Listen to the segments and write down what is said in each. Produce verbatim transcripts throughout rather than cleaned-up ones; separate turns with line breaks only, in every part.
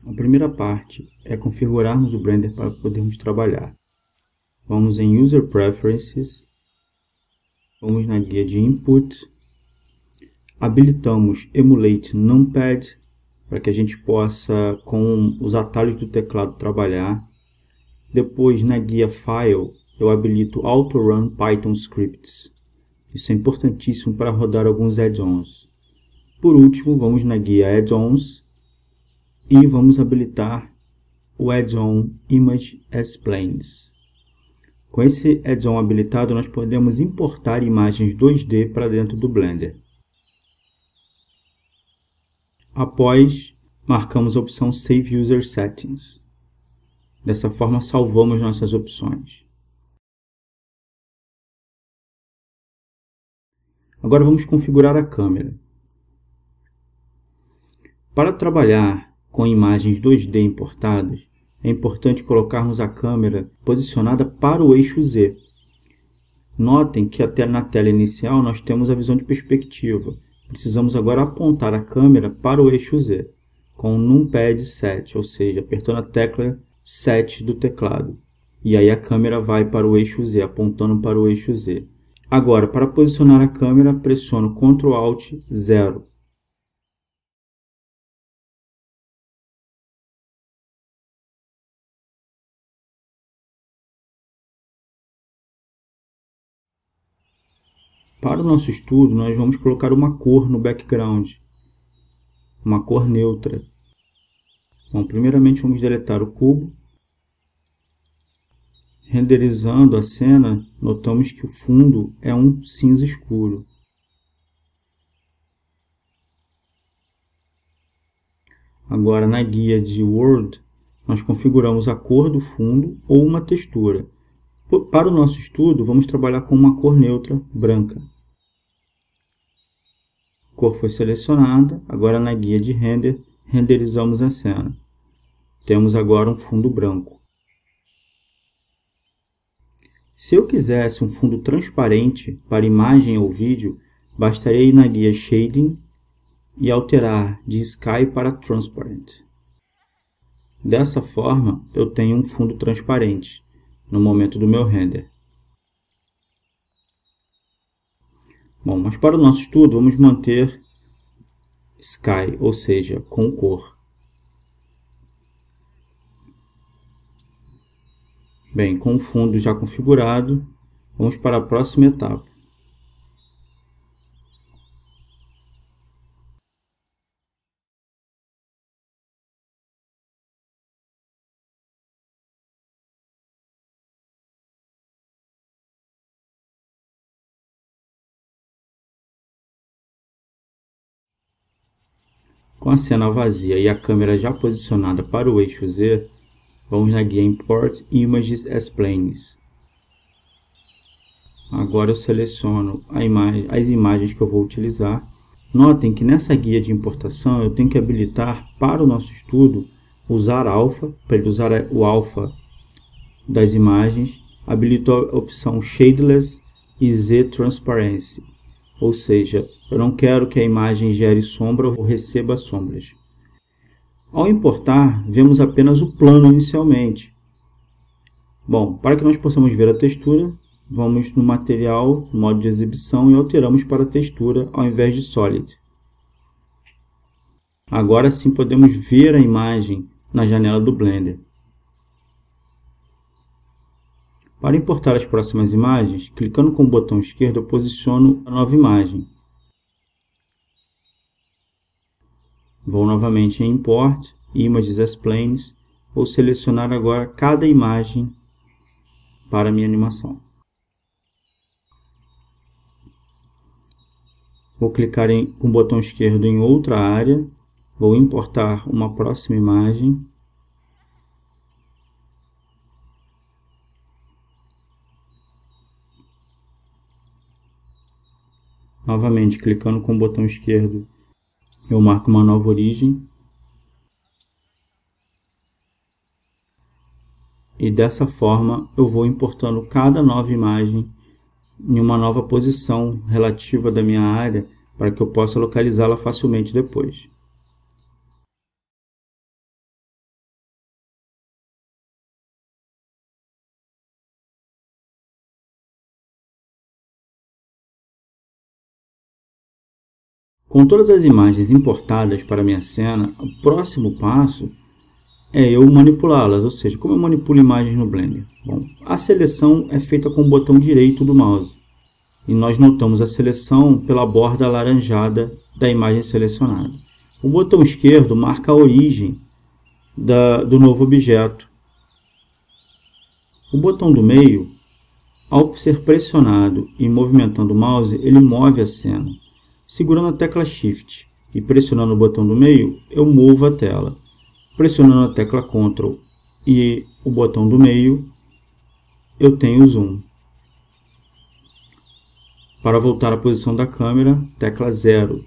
A primeira parte é configurarmos o Blender para podermos trabalhar. Vamos em User Preferences, vamos na guia de Input, habilitamos Emulate Numpad, para que a gente possa, com os atalhos do teclado, trabalhar. Depois, na guia File, eu habilito Auto Run Python Scripts. Isso é importantíssimo para rodar alguns add-ons. Por último, vamos na guia Add-ons e vamos habilitar o add-on Image as Planes. Com esse add-on habilitado, nós podemos importar imagens dois D para dentro do Blender. Após, marcamos a opção Save User Settings. Dessa forma, salvamos nossas opções. Agora vamos configurar a câmera. Para trabalhar com imagens dois D importadas, é importante colocarmos a câmera posicionada para o eixo Z. Notem que até na tela inicial nós temos a visão de perspectiva. Precisamos agora apontar a câmera para o eixo Z, com o Numpad sete, ou seja, apertando a tecla sete do teclado. E aí a câmera vai para o eixo Z, apontando para o eixo Z. Agora, para posicionar a câmera, pressiono control alt zero. Para o nosso estudo, nós vamos colocar uma cor no background, uma cor neutra. Bom, primeiramente vamos deletar o cubo. Renderizando a cena, notamos que o fundo é um cinza escuro. Agora, na guia de World, nós configuramos a cor do fundo ou uma textura. Para o nosso estudo, vamos trabalhar com uma cor neutra branca. A cor foi selecionada. Agora, na guia de Render, renderizamos a cena. Temos agora um fundo branco. Se eu quisesse um fundo transparente para imagem ou vídeo, bastaria ir na guia Shading e alterar de Sky para Transparent. Dessa forma, eu tenho um fundo transparente no momento do meu render. Bom, mas para o nosso estudo, vamos manter Sky, ou seja, com cor. Bem, com o fundo já configurado, vamos para a próxima etapa. Com a cena vazia e a câmera já posicionada para o eixo Z, vamos na guia Import Images as Planes. Agora eu seleciono a imagem, as imagens que eu vou utilizar. Notem que nessa guia de importação eu tenho que habilitar para o nosso estudo usar alpha, para ele usar o alpha das imagens. Habilito a opção Shadeless e Z Transparency, ou seja, eu não quero que a imagem gere sombra ou receba sombras. Ao importar, vemos apenas o plano inicialmente. Bom, para que nós possamos ver a textura, vamos no material, no modo de exibição, e alteramos para textura ao invés de Solid. Agora sim podemos ver a imagem na janela do Blender. Para importar as próximas imagens, clicando com o botão esquerdo, eu posiciono a nova imagem. Vou novamente em Import, Images as Planes, vou selecionar agora cada imagem para a minha animação. Vou clicar em, com o botão esquerdo em outra área, vou importar uma próxima imagem. Novamente, clicando com o botão esquerdo, eu marco uma nova origem. E dessa forma eu vou importando cada nova imagem em uma nova posição relativa da minha área para que eu possa localizá-la facilmente depois. Com todas as imagens importadas para a minha cena, o próximo passo é eu manipulá-las, ou seja, como eu manipulo imagens no Blender? Bom, a seleção é feita com o botão direito do mouse, e nós notamos a seleção pela borda alaranjada da imagem selecionada. O botão esquerdo marca a origem da, do novo objeto. O botão do meio, ao ser pressionado e movimentando o mouse, ele move a cena. Segurando a tecla Shift e pressionando o botão do meio, eu movo a tela. Pressionando a tecla Ctrl e o botão do meio, eu tenho zoom. Para voltar à posição da câmera, tecla zero.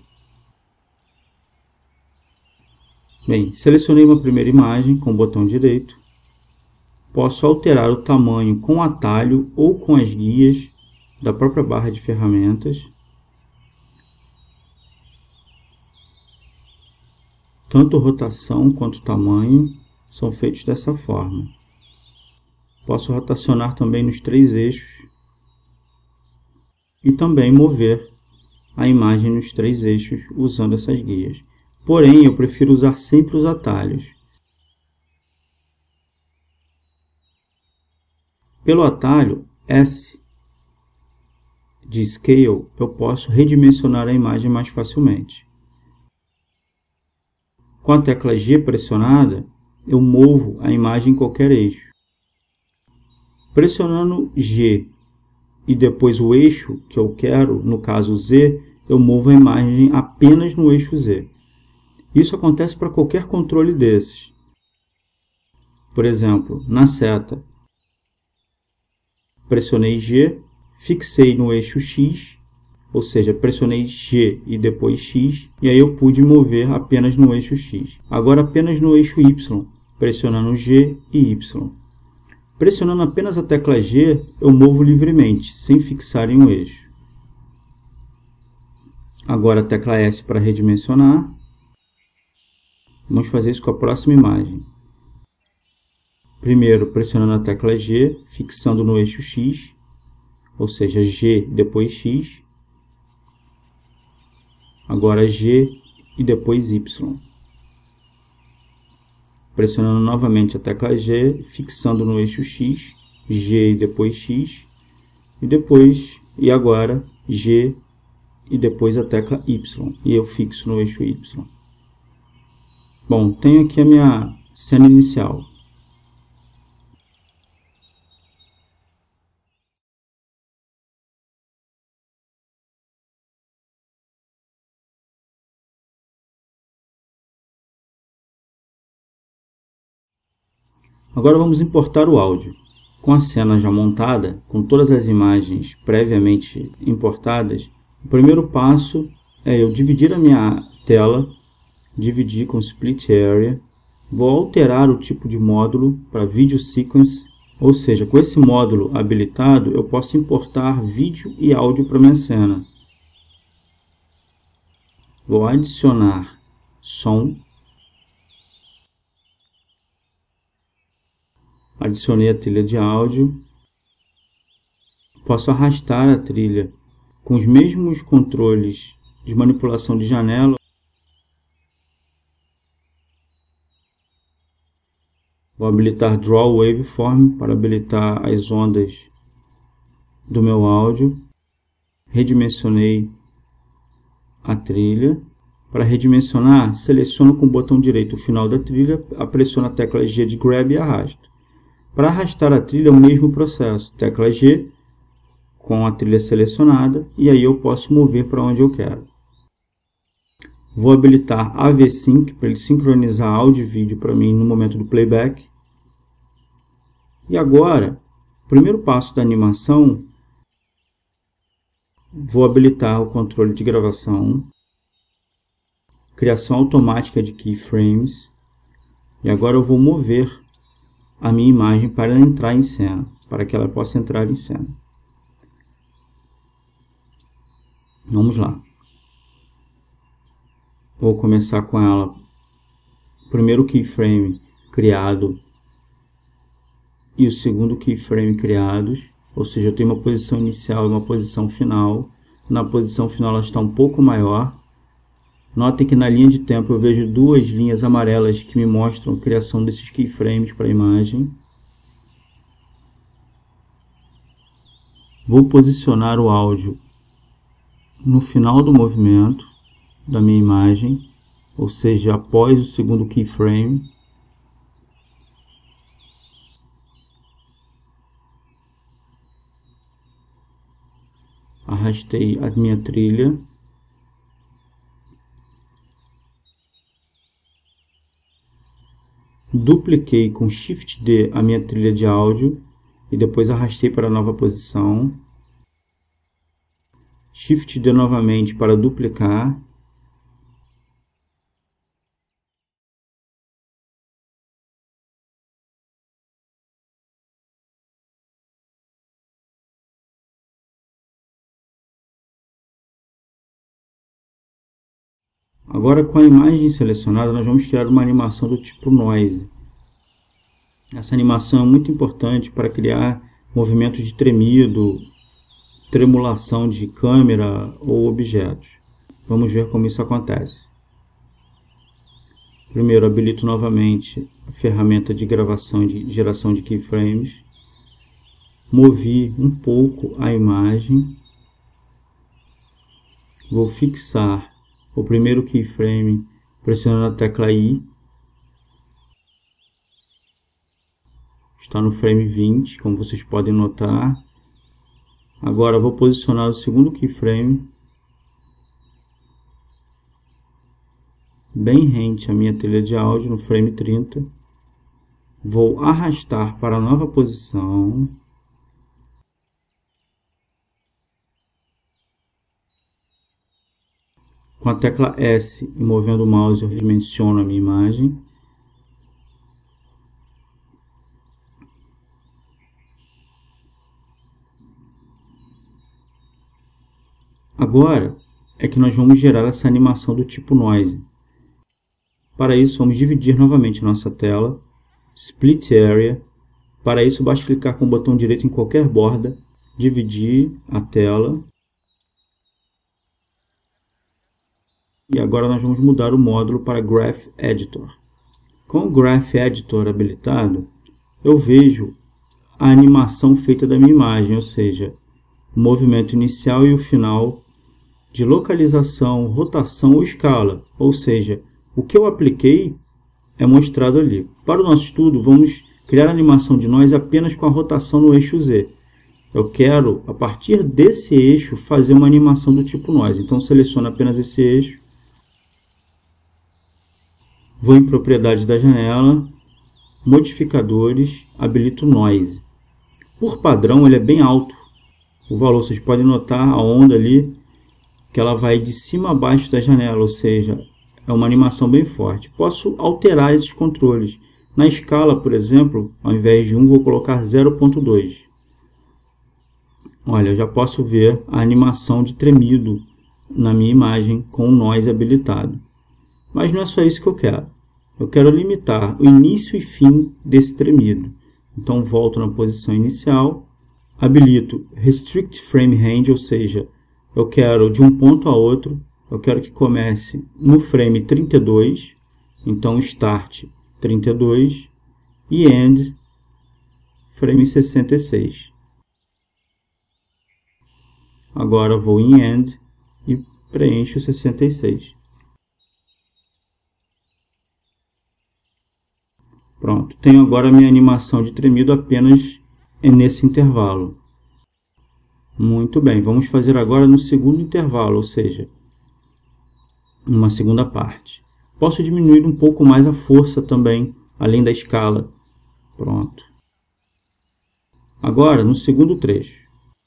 Bem, selecionei uma primeira imagem com o botão direito. Posso alterar o tamanho com atalho ou com as guias da própria barra de ferramentas. Tanto rotação quanto tamanho são feitos dessa forma. Posso rotacionar também nos três eixos e também mover a imagem nos três eixos usando essas guias. Porém, eu prefiro usar sempre os atalhos. Pelo atalho S de Scale, eu posso redimensionar a imagem mais facilmente. Com a tecla G pressionada, eu movo a imagem em qualquer eixo. Pressionando G e depois o eixo que eu quero, no caso Z, eu movo a imagem apenas no eixo Z. Isso acontece para qualquer controle desses. Por exemplo, na seta, pressionei G, fixei no eixo X, ou seja, pressionei G e depois X, e aí eu pude mover apenas no eixo X. Agora apenas no eixo Y, pressionando G e Y. Pressionando apenas a tecla G, eu movo livremente, sem fixar em um eixo. Agora a tecla S para redimensionar. Vamos fazer isso com a próxima imagem. Primeiro, pressionando a tecla G, fixando no eixo X, ou seja, G e depois X. Agora G e depois Y. Pressionando novamente a tecla G, fixando no eixo X, G e depois X, e depois, e agora G e depois a tecla Y, e eu fixo no eixo Y. Bom, tenho aqui a minha cena inicial. Agora vamos importar o áudio. Com a cena já montada, com todas as imagens previamente importadas, o primeiro passo é eu dividir a minha tela, dividir com Split Area, vou alterar o tipo de módulo para Video Sequence, ou seja, com esse módulo habilitado eu posso importar vídeo e áudio para minha cena. Vou adicionar som. Adicionei a trilha de áudio. Posso arrastar a trilha com os mesmos controles de manipulação de janela. Vou habilitar Draw Waveform para habilitar as ondas do meu áudio. Redimensionei a trilha. Para redimensionar, seleciono com o botão direito o final da trilha, pressiono a tecla G de Grab e arrasto. Para arrastar a trilha é o mesmo processo, tecla G com a trilha selecionada e aí eu posso mover para onde eu quero. Vou habilitar A V Sync para ele sincronizar áudio e vídeo para mim no momento do playback. E agora, o primeiro passo da animação, vou habilitar o controle de gravação, criação automática de keyframes e agora eu vou mover a minha imagem para entrar em cena, para que ela possa entrar em cena. Vamos lá. Vou começar com ela. Primeiro keyframe criado e o segundo keyframe criados, ou seja, eu tenho uma posição inicial e uma posição final. Na posição final ela está um pouco maior, Notem que na linha de tempo eu vejo duas linhas amarelas que me mostram a criação desses keyframes para a imagem. Vou posicionar o áudio no final do movimento da minha imagem, ou seja, após o segundo keyframe. Arrastei a minha trilha. Dupliquei com Shift D a minha trilha de áudio e depois arrastei para a nova posição. Shift D novamente para duplicar. Agora, com a imagem selecionada, nós vamos criar uma animação do tipo Noise. Essa animação é muito importante para criar movimentos de tremido, tremulação de câmera ou objetos. Vamos ver como isso acontece. Primeiro, habilito novamente a ferramenta de gravação e de geração de keyframes. Movi um pouco a imagem. Vou fixar o primeiro keyframe pressionando a tecla I. Está no frame vinte, como vocês podem notar. Agora vou posicionar o segundo keyframe bem rente à minha trilha de áudio no frame trinta. Vou arrastar para a nova posição. Com a tecla S e movendo o mouse eu redimensiono a minha imagem. Agora é que nós vamos gerar essa animação do tipo Noise. Para isso vamos dividir novamente a nossa tela. Split Area. Para isso basta clicar com o botão direito em qualquer borda. Dividir a tela. E agora nós vamos mudar o módulo para Graph Editor. Com o Graph Editor habilitado, eu vejo a animação feita da minha imagem, ou seja, o movimento inicial e o final de localização, rotação ou escala. Ou seja, o que eu apliquei é mostrado ali. Para o nosso estudo, vamos criar a animação de nós apenas com a rotação no eixo Z. Eu quero, a partir desse eixo, fazer uma animação do tipo Noise. Então, seleciono apenas esse eixo. Vou em propriedades da janela, modificadores, habilito Noise. Por padrão ele é bem alto. O valor, vocês podem notar a onda ali, que ela vai de cima a baixo da janela, ou seja, é uma animação bem forte. Posso alterar esses controles. Na escala, por exemplo, ao invés de um, vou colocar zero ponto dois. Olha, eu já posso ver a animação de tremido na minha imagem com o Noise habilitado. Mas não é só isso que eu quero. Eu quero limitar o início e fim desse tremido. Então volto na posição inicial, habilito Restrict Frame Range, ou seja, eu quero de um ponto a outro, eu quero que comece no frame trinta e dois, então Start trinta e dois e End frame sessenta e seis. Agora vou em End e preencho sessenta e seis. Pronto, tenho agora a minha animação de tremido apenas nesse intervalo. Muito bem, vamos fazer agora no segundo intervalo, ou seja, numa segunda parte. Posso diminuir um pouco mais a força também, além da escala. Pronto. Agora, no segundo trecho.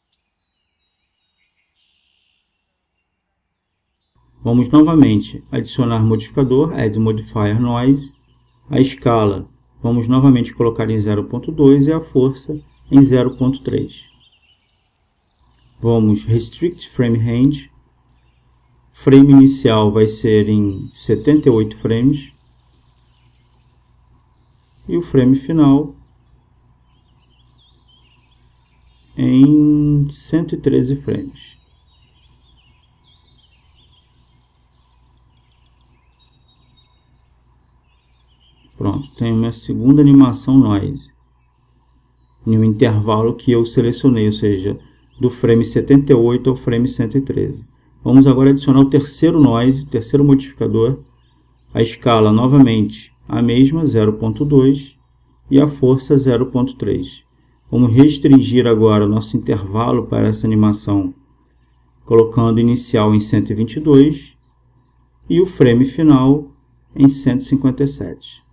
Vamos novamente adicionar modificador, Add Modifier Noise, a escala. Vamos novamente colocar em zero ponto dois e a força em zero ponto três. Vamos Restrict Frame Range. Frame inicial vai ser em setenta e oito frames. E o frame final em cento e treze frames. Pronto, tenho minha segunda animação noise. Em um intervalo que eu selecionei, ou seja, do frame setenta e oito ao frame cento e treze. Vamos agora adicionar o terceiro noise, terceiro modificador. A escala novamente a mesma, zero ponto dois, e a força zero ponto três. Vamos restringir agora o nosso intervalo para essa animação, colocando o inicial em cento e vinte e dois e o frame final em cento e cinquenta e sete.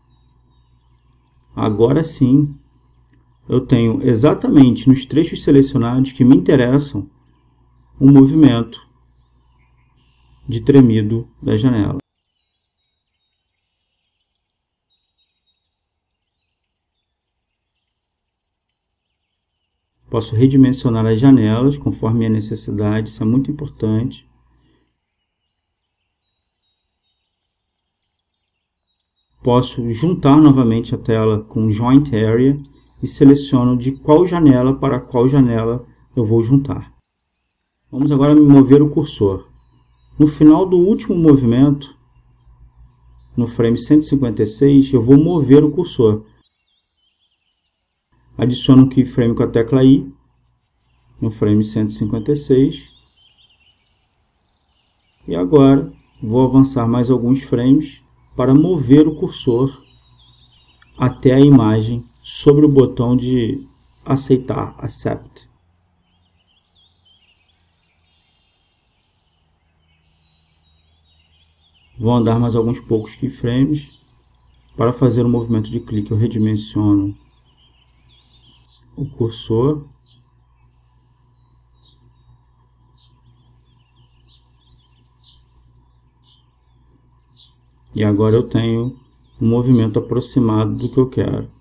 Agora sim, eu tenho exatamente nos trechos selecionados que me interessam um movimento de tremido da janela. Posso redimensionar as janelas conforme a necessidade, isso é muito importante. Posso juntar novamente a tela com Joint Area e seleciono de qual janela para qual janela eu vou juntar. Vamos agora mover o cursor. No final do último movimento, no frame cento e cinquenta e seis, eu vou mover o cursor. Adiciono um keyframe com a tecla I, no frame cento e cinquenta e seis. E agora vou avançar mais alguns frames para mover o cursor até a imagem sobre o botão de aceitar, Accept. Vou andar mais alguns poucos keyframes. Para fazer o movimento de clique, eu redimensiono o cursor. E agora eu tenho um movimento aproximado do que eu quero.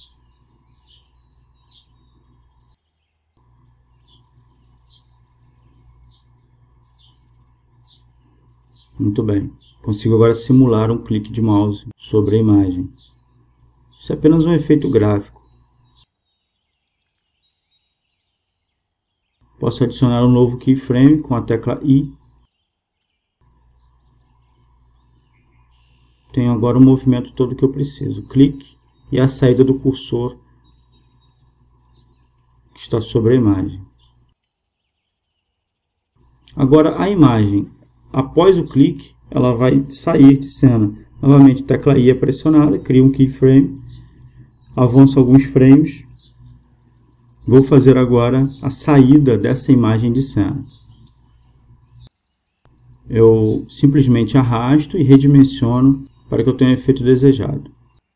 Muito bem. Consigo agora simular um clique de mouse sobre a imagem. Isso é apenas um efeito gráfico. Posso adicionar um novo keyframe com a tecla I. Tenho agora o movimento todo que eu preciso. Clique e a saída do cursor que está sobre a imagem. Agora a imagem, após o clique, ela vai sair de cena. Novamente, a tecla I é pressionada, cria um keyframe, avanço alguns frames. Vou fazer agora a saída dessa imagem de cena. Eu simplesmente arrasto e redimensiono para que eu tenha o efeito desejado.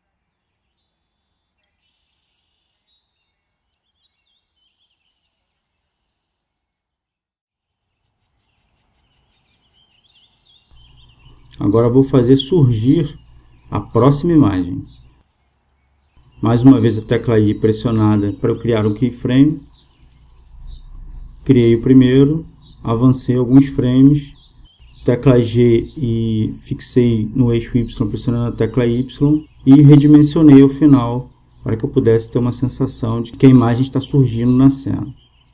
Agora vou fazer surgir a próxima imagem. Mais uma vez a tecla I pressionada para eu criar um keyframe. Criei o primeiro, avancei alguns frames, tecla G e fixei no eixo Y pressionando a tecla Y e redimensionei o final para que eu pudesse ter uma sensação de que a imagem está surgindo na cena.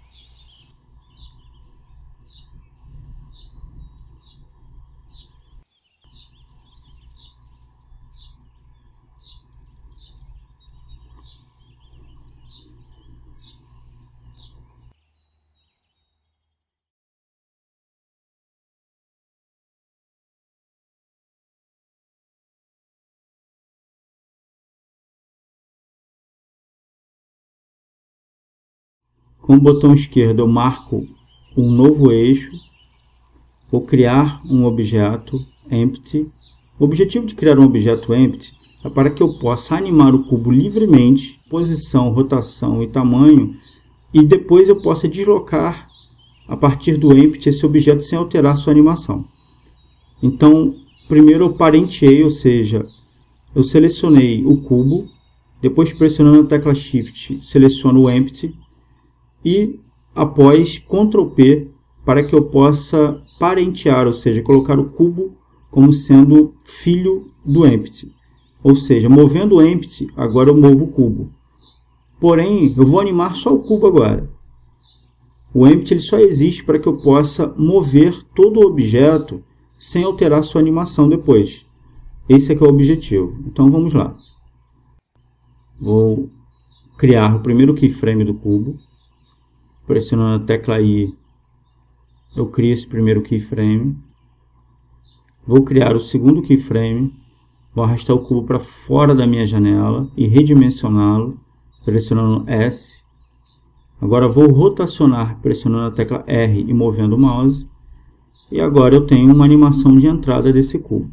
Com o botão esquerdo eu marco um novo eixo, vou criar um objeto empty. O objetivo de criar um objeto empty é para que eu possa animar o cubo livremente, posição, rotação e tamanho, e depois eu possa deslocar a partir do empty esse objeto sem alterar sua animação. Então, primeiro eu parenteei, ou seja, eu selecionei o cubo, depois pressionando a tecla Shift, seleciono o empty, e após control P para que eu possa parentear, ou seja, colocar o cubo como sendo filho do empty. Ou seja, movendo o empty, agora eu movo o cubo. Porém, eu vou animar só o cubo agora. O empty ele só existe para que eu possa mover todo o objeto sem alterar sua animação depois. Esse é que é o objetivo. Então vamos lá. Vou criar o primeiro keyframe do cubo. Pressionando a tecla I, eu crio esse primeiro keyframe. Vou criar o segundo keyframe. Vou arrastar o cubo para fora da minha janela e redimensioná-lo, pressionando S. Agora vou rotacionar pressionando a tecla R e movendo o mouse. E agora eu tenho uma animação de entrada desse cubo.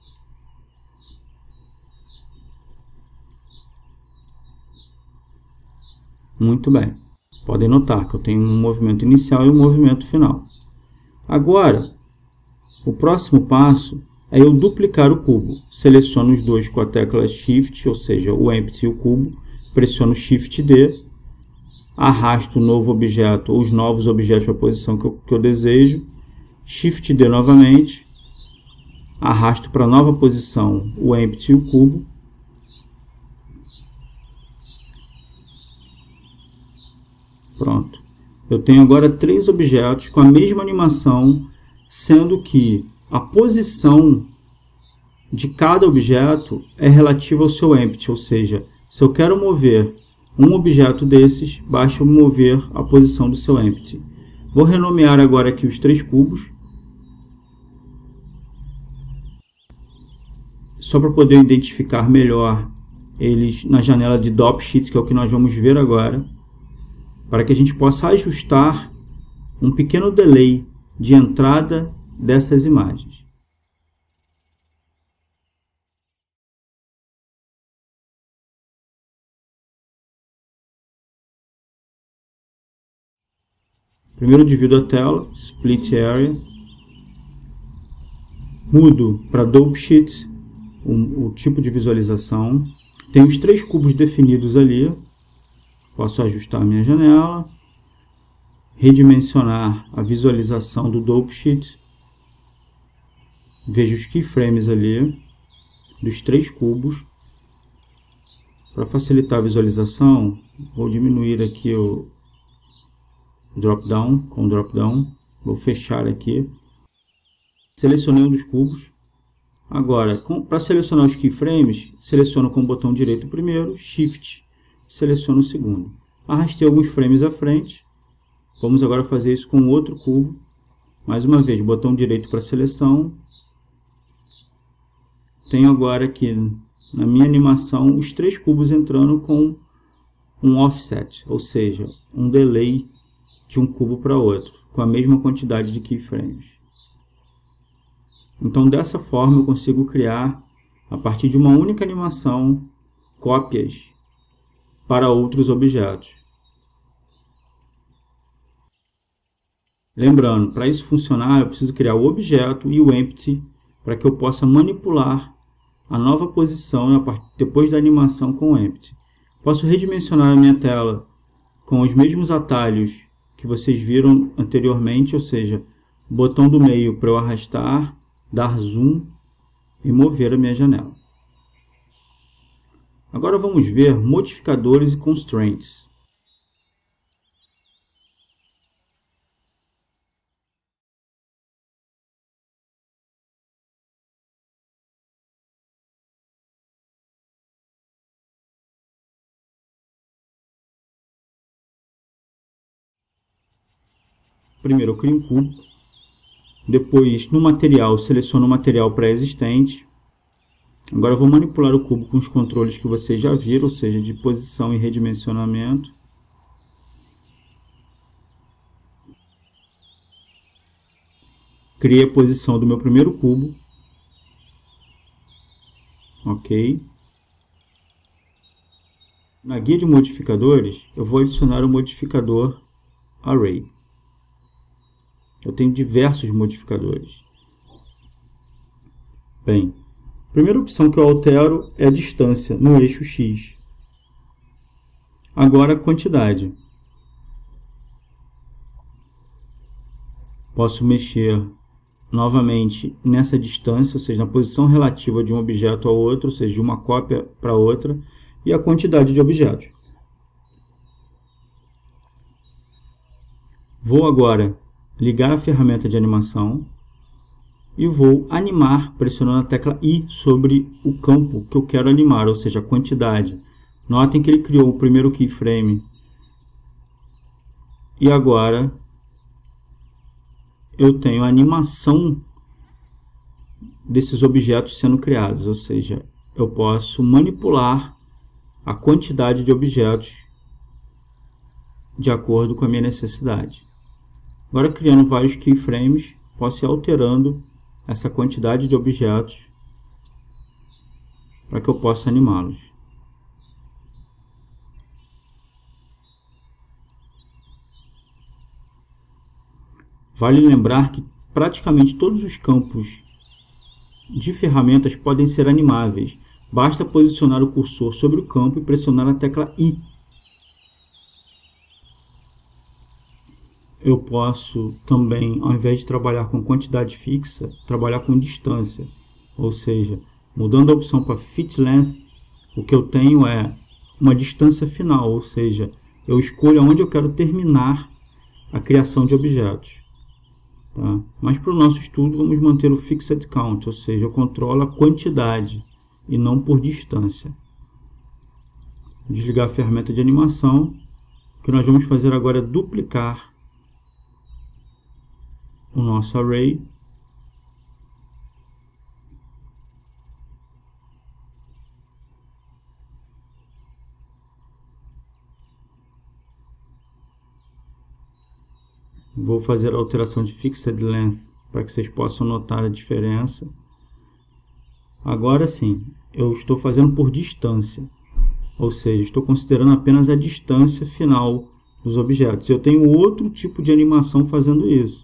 Muito bem. Podem notar que eu tenho um movimento inicial e um movimento final. Agora, o próximo passo é eu duplicar o cubo. Seleciono os dois com a tecla Shift, ou seja, o Empty e o cubo. Pressiono Shift D. Arrasto o novo objeto, ou os novos objetos para a posição que eu, que eu desejo. Shift D novamente. Arrasto para a nova posição o Empty e o cubo. Pronto. Eu tenho agora três objetos com a mesma animação, sendo que a posição de cada objeto é relativa ao seu empty, ou seja, se eu quero mover um objeto desses, basta eu mover a posição do seu empty. Vou renomear agora aqui os três cubos, só para poder identificar melhor eles na janela de Dop Sheet, que é o que nós vamos ver agora, para que a gente possa ajustar um pequeno delay de entrada dessas imagens. Primeiro divido a tela, Split Area, mudo para Dope Sheet, o, o tipo de visualização. Tem os três cubos definidos ali. Posso ajustar a minha janela, redimensionar a visualização do Dope Sheet. Vejo os keyframes ali dos três cubos. Para facilitar a visualização, vou diminuir aqui o drop down com drop down. Vou fechar aqui. Selecionei um dos cubos. Agora, para selecionar os keyframes, seleciono com o botão direito o primeiro, Shift, seleciono o segundo. Arrastei alguns frames à frente. Vamos agora fazer isso com outro cubo. Mais uma vez, botão direito para seleção. Tenho agora aqui na minha animação os três cubos entrando com um offset, ou seja, um delay de um cubo para outro, com a mesma quantidade de keyframes. Então, dessa forma, eu consigo criar, a partir de uma única animação, cópias para outros objetos. Lembrando, para isso funcionar, eu preciso criar o objeto e o empty para que eu possa manipular a nova posição depois da animação com o empty. Posso redimensionar a minha tela com os mesmos atalhos que vocês viram anteriormente, ou seja, o botão do meio para eu arrastar, dar zoom e mover a minha janela. Agora vamos ver modificadores e constraints. Primeiro eu crio um cubo, depois no material seleciono o material pré-existente. Agora eu vou manipular o cubo com os controles que vocês já viram, ou seja, de posição e redimensionamento. Criei a posição do meu primeiro cubo. Ok. Na guia de modificadores, eu vou adicionar o modificador Array. Eu tenho diversos modificadores. Bem, a primeira opção que eu altero é a distância no eixo X. Agora a quantidade. Posso mexer novamente nessa distância, ou seja, na posição relativa de um objeto ao outro, ou seja, de uma cópia para outra, e a quantidade de objetos. Vou agora ligar a ferramenta de animação e vou animar pressionando a tecla I sobre o campo que eu quero animar, ou seja, a quantidade. Notem que ele criou o primeiro keyframe e agora eu tenho a animação desses objetos sendo criados, ou seja, eu posso manipular a quantidade de objetos de acordo com a minha necessidade. Agora, criando vários keyframes, posso ir alterando essa quantidade de objetos para que eu possa animá-los. Vale lembrar que praticamente todos os campos de ferramentas podem ser animáveis. Basta posicionar o cursor sobre o campo e pressionar a tecla I. Eu posso também, ao invés de trabalhar com quantidade fixa, trabalhar com distância. Ou seja, mudando a opção para Fit Length, o que eu tenho é uma distância final, ou seja, eu escolho onde eu quero terminar a criação de objetos. Tá? Mas para o nosso estudo vamos manter o Fixed Count, ou seja, eu controlo a quantidade e não por distância. Vou desligar a ferramenta de animação. O que nós vamos fazer agora é duplicar o nosso array. Vou fazer a alteração de Fixed Length para que vocês possam notar a diferença. Agora sim, eu estou fazendo por distância, ou seja, estou considerando apenas a distância final dos objetos. Eu tenho outro tipo de animação fazendo isso.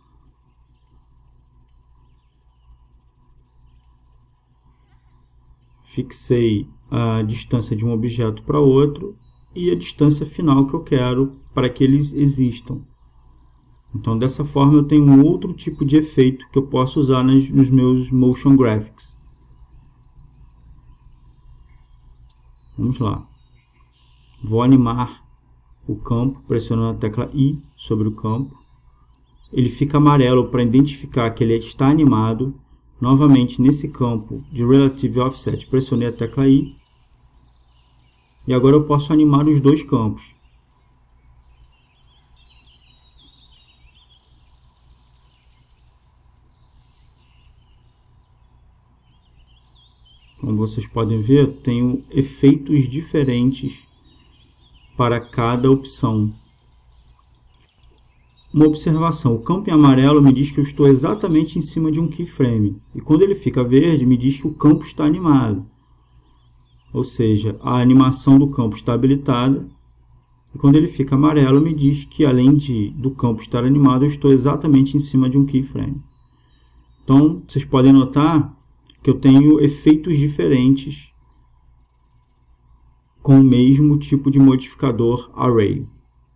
Fixei a distância de um objeto para outro e a distância final que eu quero para que eles existam. Então, dessa forma, eu tenho um outro tipo de efeito que eu posso usar nas, nos meus Motion Graphics. Vamos lá. Vou animar o campo, pressionando a tecla I sobre o campo. Ele fica amarelo para identificar que ele está animado. Novamente, nesse campo de Relative Offset, pressionei a tecla I. E agora eu posso animar os dois campos. Como vocês podem ver, tenho efeitos diferentes para cada opção. Uma observação, o campo em amarelo me diz que eu estou exatamente em cima de um keyframe. E quando ele fica verde, me diz que o campo está animado. Ou seja, a animação do campo está habilitada. E quando ele fica amarelo, me diz que além de, do campo estar animado, eu estou exatamente em cima de um keyframe. Então, vocês podem notar que eu tenho efeitos diferentes com o mesmo tipo de modificador array.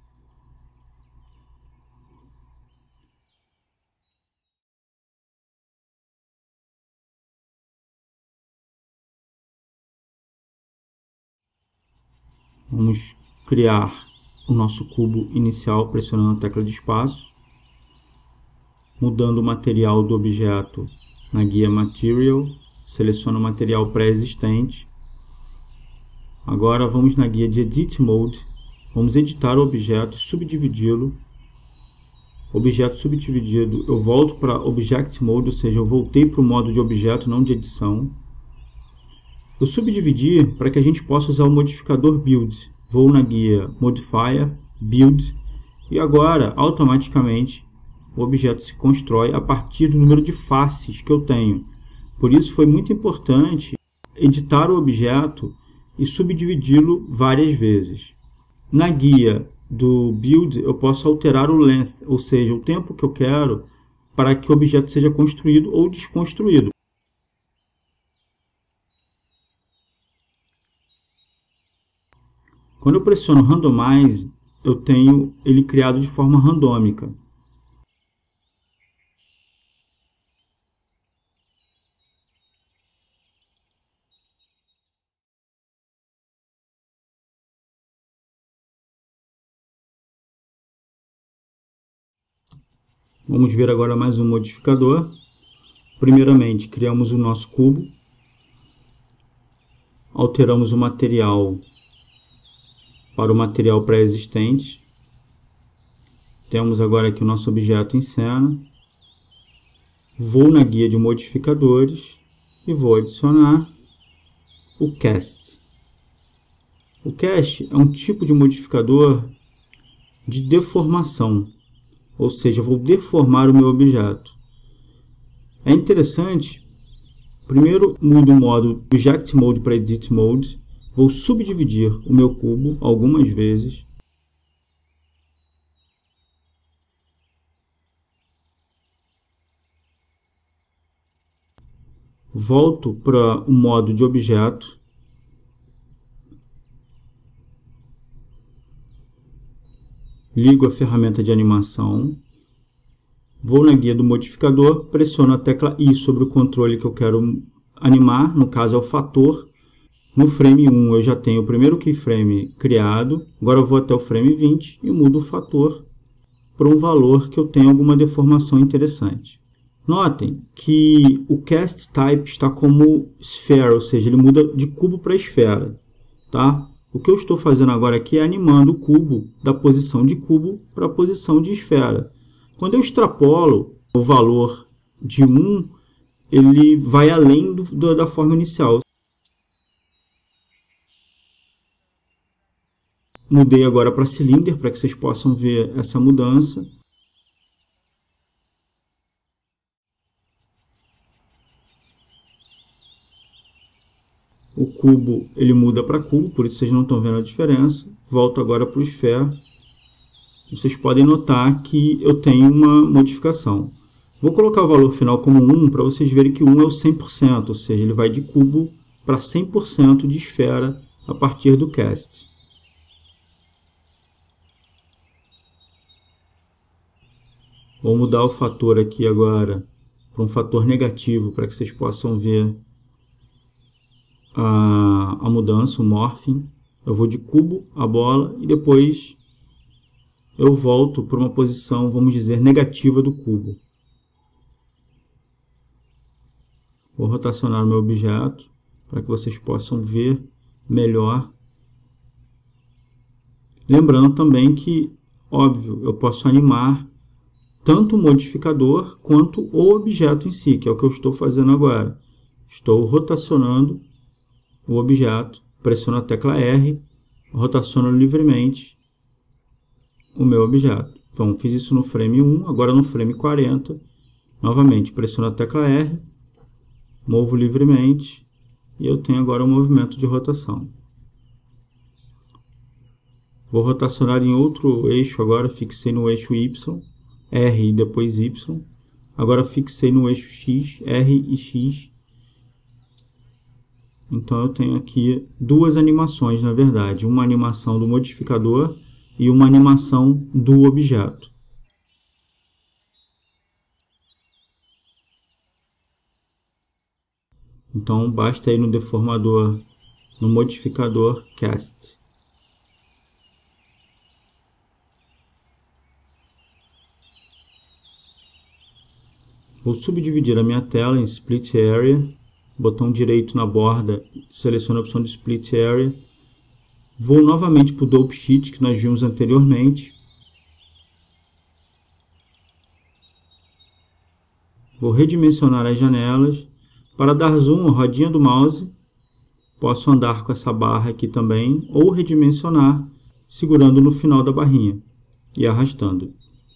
Vamos criar o nosso cubo inicial pressionando a tecla de espaço, mudando o material do objeto na guia Material, seleciono o material pré-existente. Agora vamos na guia de Edit Mode, vamos editar o objeto e subdividi-lo. Objeto subdividido, eu volto para Object Mode, ou seja, eu voltei para o modo de objeto, não de edição. Eu subdividi para que a gente possa usar o modificador Build. Vou na guia Modifier, Build, e agora, automaticamente, o objeto se constrói a partir do número de faces que eu tenho. Por isso foi muito importante editar o objeto e subdividi-lo várias vezes. Na guia do Build eu posso alterar o Length, ou seja, o tempo que eu quero para que o objeto seja construído ou desconstruído. Quando eu pressiono Randomize, eu tenho ele criado de forma randômica. Vamos ver agora mais um modificador. Primeiramente, criamos o nosso cubo. Alteramos o material para o material pré-existente. Temos agora aqui o nosso objeto em cena. Vou na guia de modificadores e vou adicionar o cast. O cast é um tipo de modificador de deformação, ou seja, vou deformar o meu objeto. É interessante, primeiro mudo o modo Object Mode para Edit Mode, vou subdividir o meu cubo algumas vezes. Volto para o modo de objeto. Ligo a ferramenta de animação. Vou na guia do modificador, pressiono a tecla I sobre o controle que eu quero animar, no caso é o fator. No frame um eu já tenho o primeiro keyframe criado, agora eu vou até o frame vinte e mudo o fator para um valor que eu tenho alguma deformação interessante. Notem que o cast type está como sphere, ou seja, ele muda de cubo para esfera. Tá? O que eu estou fazendo agora aqui é animando o cubo da posição de cubo para a posição de esfera. Quando eu extrapolo o valor de um, ele vai além do, do, da forma inicial. Mudei agora para cylinder, para que vocês possam ver essa mudança. O cubo ele muda para cubo, por isso vocês não estão vendo a diferença. Volto agora para o sphere. Vocês podem notar que eu tenho uma modificação. Vou colocar o valor final como um para vocês verem que um é o cem por cento, ou seja, ele vai de cubo para cem por cento de esfera a partir do cast. Vou mudar o fator aqui agora para um fator negativo para que vocês possam ver a, a mudança, o morphing. Eu vou de cubo a bola e depois eu volto para uma posição, vamos dizer, negativa do cubo. Vou rotacionar o meu objeto para que vocês possam ver melhor. Lembrando também que, óbvio, eu posso animar tanto o modificador quanto o objeto em si, que é o que eu estou fazendo agora. Estou rotacionando o objeto, pressiono a tecla R, rotaciono livremente o meu objeto. Então, fiz isso no frame um, agora no frame quarenta, novamente pressiono a tecla R, movo livremente e eu tenho agora um movimento de rotação. Vou rotacionar em outro eixo agora, fixei no eixo Y, R e depois Y. Agora fixei no eixo X, R e X. Então eu tenho aqui duas animações, na verdade. Uma animação do modificador e uma animação do objeto. Então basta ir no deformador, no modificador Cast. Vou subdividir a minha tela em Split Area, botão direito na borda, seleciono a opção de Split Area. Vou novamente para o Dope Sheet que nós vimos anteriormente. Vou redimensionar as janelas. Para dar zoom, a rodinha do mouse, posso andar com essa barra aqui também, ou redimensionar, segurando no final da barrinha e arrastando.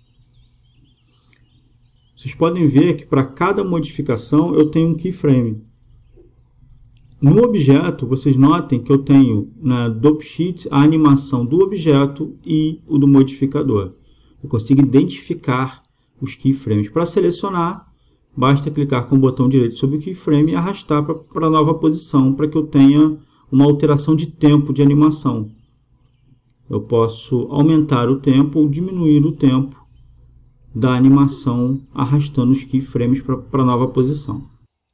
Vocês podem ver que para cada modificação eu tenho um keyframe. No objeto, vocês notem que eu tenho na Dope Sheet a animação do objeto e o do modificador. Eu consigo identificar os keyframes. Para selecionar, basta clicar com o botão direito sobre o keyframe e arrastar para a nova posição, para que eu tenha uma alteração de tempo de animação. Eu posso aumentar o tempo ou diminuir o tempo da animação arrastando os keyframes para a nova posição.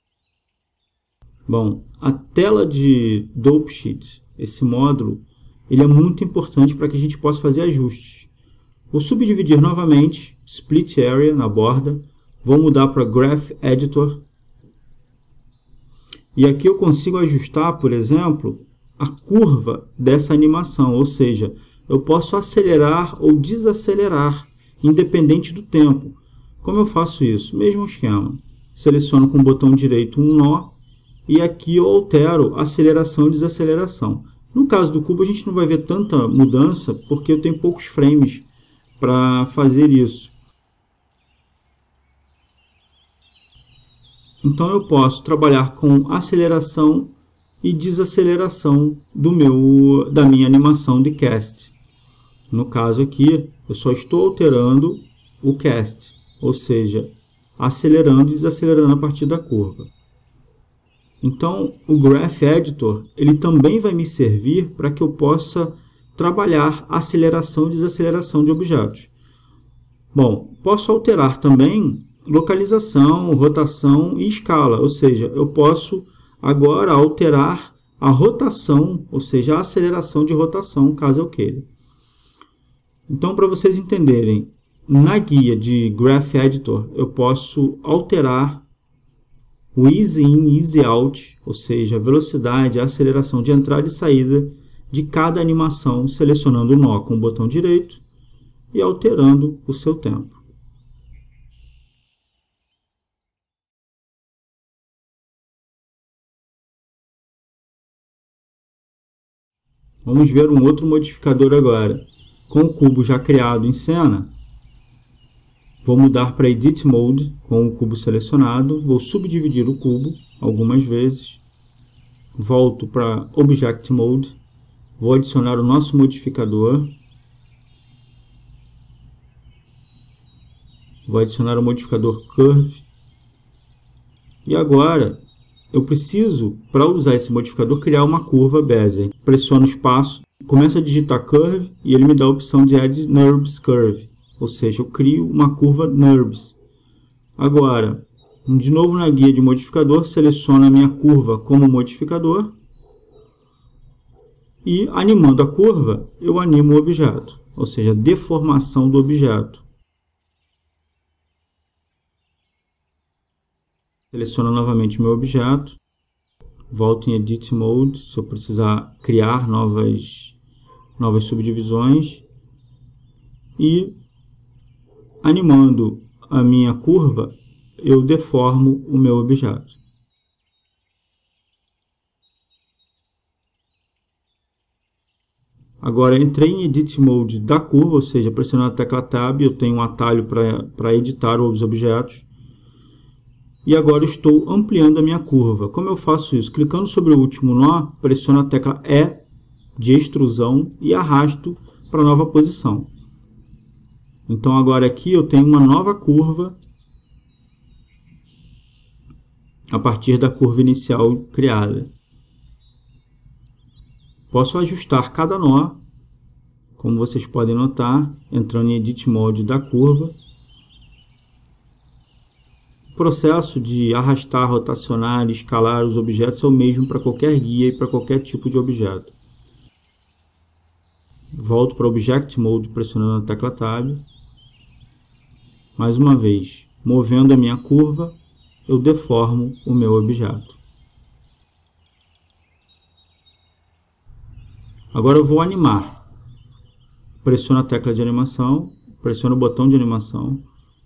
Bom, a tela de Dope Sheet, esse módulo, ele é muito importante para que a gente possa fazer ajustes. Vou subdividir novamente, Split Area na borda, vou mudar para Graph Editor. E aqui eu consigo ajustar, por exemplo, a curva dessa animação, ou seja, eu posso acelerar ou desacelerar, independente do tempo. Como eu faço isso? Mesmo esquema. Seleciono com o botão direito um nó e aqui eu altero aceleração e desaceleração. No caso do cubo, a gente não vai ver tanta mudança porque eu tenho poucos frames para fazer isso. Então eu posso trabalhar com aceleração e desaceleração do meu, da minha animação de cast. No caso aqui, eu só estou alterando o cast, ou seja, acelerando e desacelerando a partir da curva. Então, o Graph Editor ele também vai me servir para que eu possa trabalhar aceleração e desaceleração de objetos. Bom, posso alterar também localização, rotação e escala, ou seja, eu posso agora alterar a rotação, ou seja, a aceleração de rotação, caso eu queira. Então, para vocês entenderem, na guia de Graph Editor, eu posso alterar o Easy In, Easy Out, ou seja, a velocidade, a aceleração de entrada e saída de cada animação, selecionando o nó com o botão direito e alterando o seu tempo. Vamos ver um outro modificador agora. Com o cubo já criado em cena, vou mudar para Edit Mode com o cubo selecionado, vou subdividir o cubo algumas vezes, volto para Object Mode, vou adicionar o nosso modificador, vou adicionar o modificador Curve, e agora eu preciso, para usar esse modificador, criar uma curva Bezier. Pressiono o espaço, começo a digitar Curve e ele me dá a opção de Add NURBS Curve. Ou seja, eu crio uma curva NURBS. Agora, de novo na guia de modificador, seleciono a minha curva como modificador. E animando a curva, eu animo o objeto. Ou seja, deformação do objeto. Seleciono novamente meu objeto, volto em Edit Mode, se eu precisar criar novas, novas subdivisões, e animando a minha curva, eu deformo o meu objeto. Agora entrei em Edit Mode da curva, ou seja, pressionando a tecla Tab, eu tenho um atalho para editar os objetos. E agora estou ampliando a minha curva. Como eu faço isso? Clicando sobre o último nó, pressiono a tecla E de extrusão e arrasto para a nova posição. Então agora aqui eu tenho uma nova curva a partir da curva inicial criada. Posso ajustar cada nó, como vocês podem notar, entrando em Edit Mode da curva. O processo de arrastar, rotacionar e escalar os objetos é o mesmo para qualquer guia e para qualquer tipo de objeto. Volto para o Object Mode pressionando a tecla Tab. Mais uma vez, movendo a minha curva, eu deformo o meu objeto. Agora eu vou animar. Pressiono a tecla de animação, pressiono o botão de animação.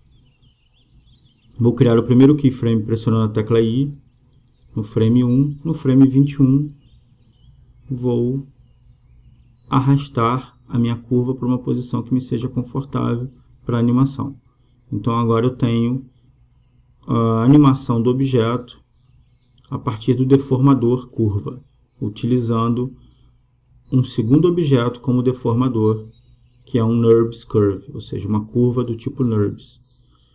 Vou criar o primeiro keyframe pressionando a tecla I, no frame um, no frame vinte e um, vou arrastar a minha curva para uma posição que me seja confortável para a animação. Então agora eu tenho a animação do objeto a partir do deformador curva, utilizando um segundo objeto como deformador, que é um NURBS Curve, ou seja, uma curva do tipo NURBS.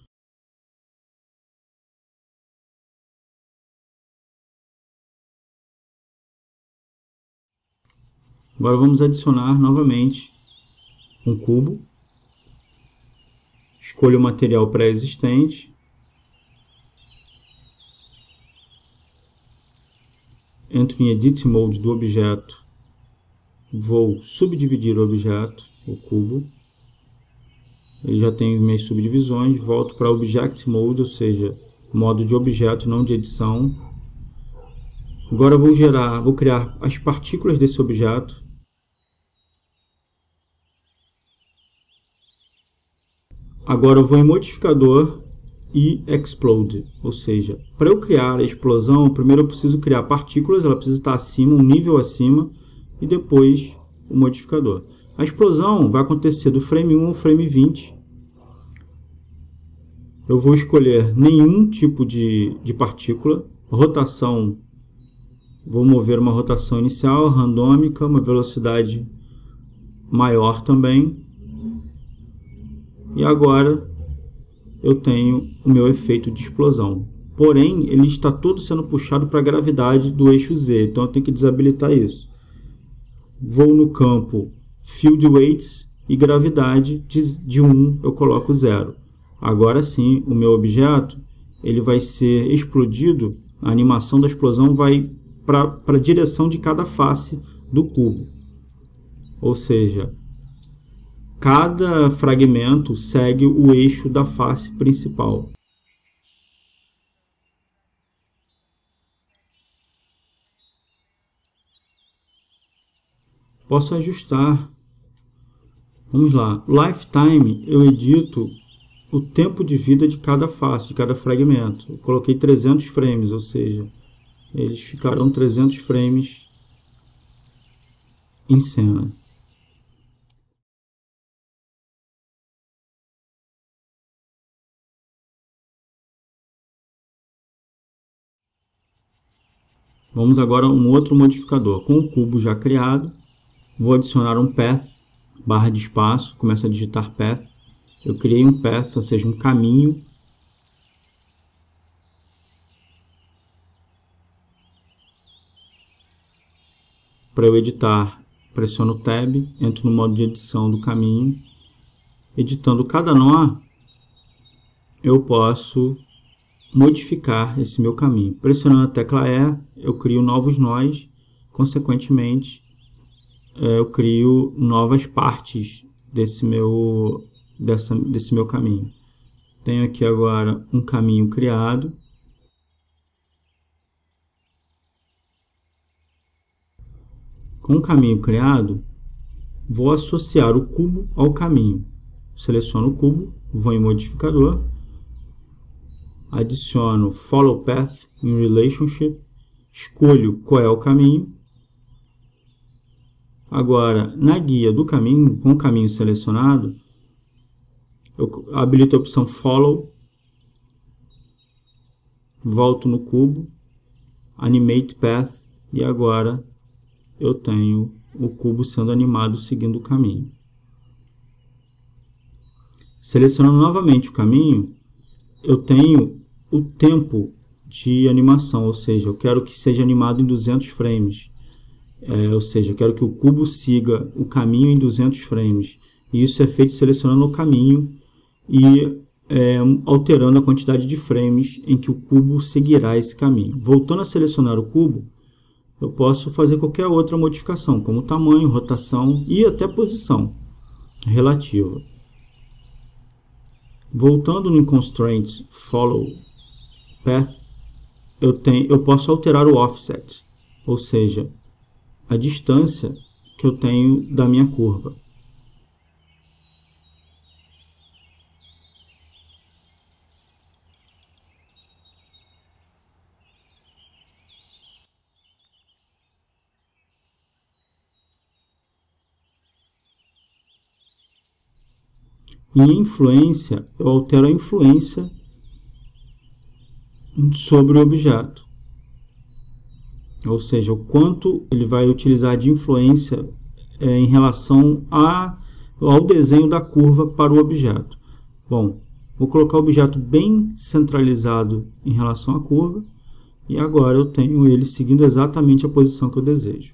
Agora vamos adicionar novamente um cubo. Escolho o material pré-existente. Entro em Edit Mode do objeto. Vou subdividir o objeto, o cubo. Ele já tem minhas subdivisões. Volto para Object Mode, ou seja, modo de objeto, não de edição. Agora eu vou gerar, vou criar as partículas desse objeto. Agora eu vou em modificador e explode, ou seja, para eu criar a explosão, primeiro eu preciso criar partículas, ela precisa estar acima, um nível acima, e depois o modificador. A explosão vai acontecer do frame um ao frame vinte. Eu vou escolher nenhum tipo de, de partícula, rotação, vou mover uma rotação inicial, randômica, uma velocidade maior também. E agora eu tenho o meu efeito de explosão. Porém, ele está todo sendo puxado para a gravidade do eixo Z, então eu tenho que desabilitar isso. Vou no campo Field Weights e gravidade de, de um eu coloco zero. Agora sim, o meu objeto ele vai ser explodido, a animação da explosão vai para a direção de cada face do cubo. Ou seja, cada fragmento segue o eixo da face principal. Posso ajustar. Vamos lá. Lifetime, eu edito o tempo de vida de cada face, de cada fragmento. Eu coloquei trezentos frames, ou seja, eles ficarão trezentos frames em cena. Vamos agora a um outro modificador. Com o cubo já criado, vou adicionar um path, barra de espaço, começo a digitar path. Eu criei um path, ou seja, um caminho. Para eu editar, pressiono Tab, entro no modo de edição do caminho. Editando cada nó, eu posso modificar esse meu caminho. Pressionando a tecla E, eu crio novos nós, consequentemente, eu crio novas partes desse meu, dessa, desse meu caminho. Tenho aqui agora um caminho criado. Com o caminho criado, vou associar o cubo ao caminho. Seleciono o cubo, vou em modificador, adiciono Follow Path in Relationship, escolho qual é o caminho. Agora, na guia do caminho, com o caminho selecionado, eu habilito a opção Follow, volto no cubo, Animate Path, e agora eu tenho o cubo sendo animado seguindo o caminho. Selecionando novamente o caminho, eu tenho o tempo de animação, ou seja, eu quero que seja animado em duzentos frames. É, ou seja, eu quero que o cubo siga o caminho em duzentos frames. E isso é feito selecionando o caminho e é, alterando a quantidade de frames em que o cubo seguirá esse caminho. Voltando a selecionar o cubo, eu posso fazer qualquer outra modificação, como tamanho, rotação e até posição relativa. Voltando no Constraints Follow Path, eu, tenho, eu posso alterar o Offset, ou seja, a distância que eu tenho da minha curva. Em influência, eu altero a influência sobre o objeto. Ou seja, o quanto ele vai utilizar de influência é, em relação a, ao desenho da curva para o objeto. Bom, vou colocar o objeto bem centralizado em relação à curva. E agora eu tenho ele seguindo exatamente a posição que eu desejo.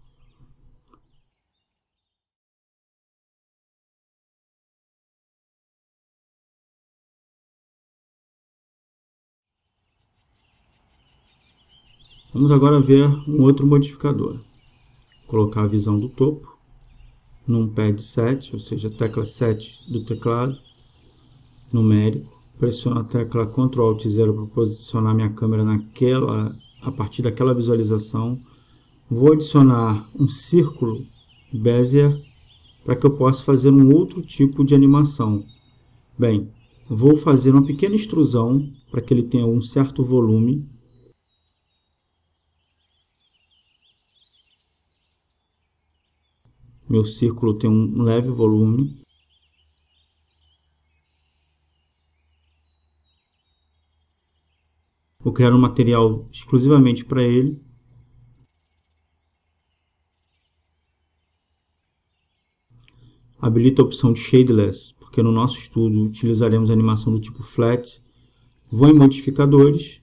Vamos agora ver um outro modificador. Colocar a visão do topo, num pad sete, ou seja, a tecla sete do teclado, numérico. Pressiono a tecla control alt zero para posicionar minha câmera naquela a partir daquela visualização. Vou adicionar um círculo Bezier para que eu possa fazer um outro tipo de animação. Bem, vou fazer uma pequena extrusão para que ele tenha um certo volume. Meu círculo tem um leve volume. Vou criar um material exclusivamente para ele. Habilito a opção de Shadeless, porque no nosso estudo utilizaremos a animação do tipo Flat. Vou em Modificadores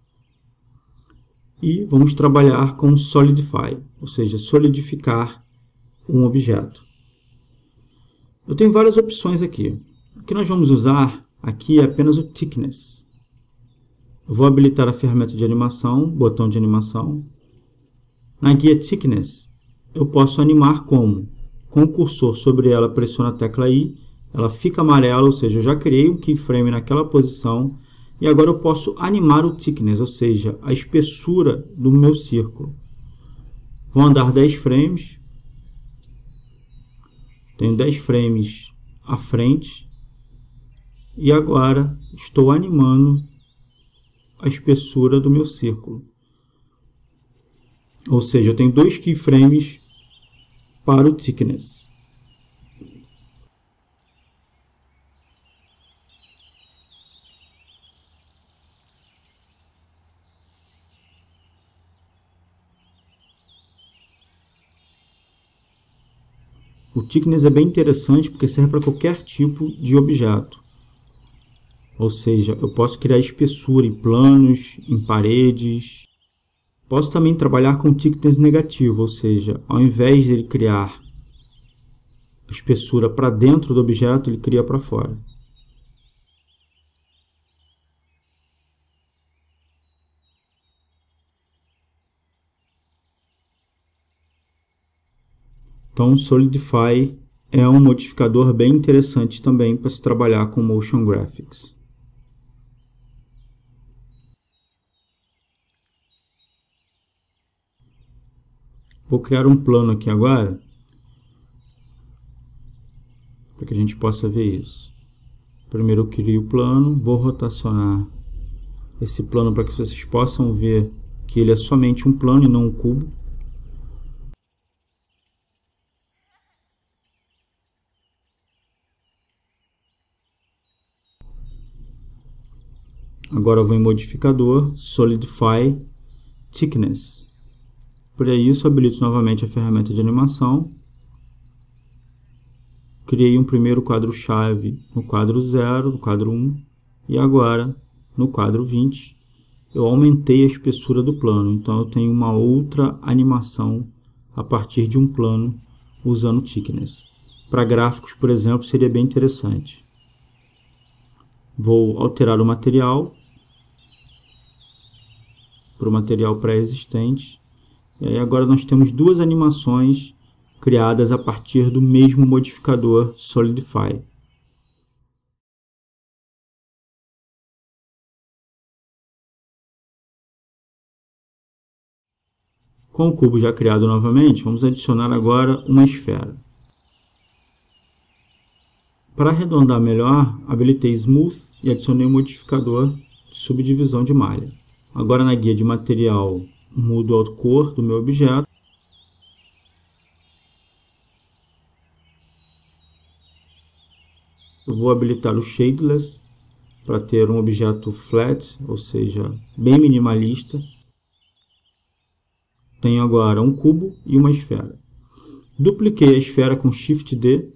e vamos trabalhar com Solidify, ou seja, solidificar um objeto. Eu tenho várias opções aqui. O que nós vamos usar aqui é apenas o Thickness. Eu vou habilitar a ferramenta de animação, botão de animação. Na guia Thickness, eu posso animar como? Com o cursor sobre ela, pressiono a tecla I, ela fica amarela, ou seja, eu já criei um keyframe naquela posição, e agora eu posso animar o thickness, ou seja, a espessura do meu círculo. Vou andar dez frames, tenho dez frames à frente, e agora estou animando a espessura do meu círculo. Ou seja, eu tenho dois keyframes para o thickness. O thickness é bem interessante porque serve para qualquer tipo de objeto. Ou seja, eu posso criar espessura em planos, em paredes. Posso também trabalhar com thickness negativo, ou seja, ao invés de ele criar a espessura para dentro do objeto, ele cria para fora. Então, o Solidify é um modificador bem interessante também para se trabalhar com Motion Graphics. Vou criar um plano aqui agora, para que a gente possa ver isso. Primeiro eu crio o plano, vou rotacionar esse plano para que vocês possam ver que ele é somente um plano e não um cubo. Agora eu vou em Modificador, Solidify, Thickness. Para isso, habilito novamente a ferramenta de animação. Criei um primeiro quadro-chave no quadro zero, no quadro um, e agora, no quadro vinte, eu aumentei a espessura do plano. Então, eu tenho uma outra animação a partir de um plano usando Thickness. Para gráficos, por exemplo, seria bem interessante. Vou alterar o material para o material pré-existente. E aí agora nós temos duas animações criadas a partir do mesmo modificador Solidify. Com o cubo já criado novamente, vamos adicionar agora uma esfera. Para arredondar melhor, habilitei Smooth e adicionei um modificador de subdivisão de malha. Agora na guia de material, mudo a cor do meu objeto. Eu vou habilitar o Shadeless para ter um objeto flat, ou seja, bem minimalista. Tenho agora um cubo e uma esfera. Dupliquei a esfera com Shift D.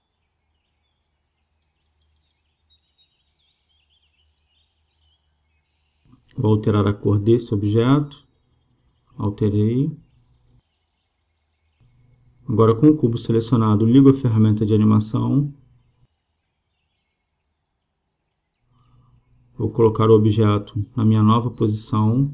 Vou alterar a cor desse objeto. Alterei. Agora com o cubo selecionado, ligo a ferramenta de animação. Vou colocar o objeto na minha nova posição.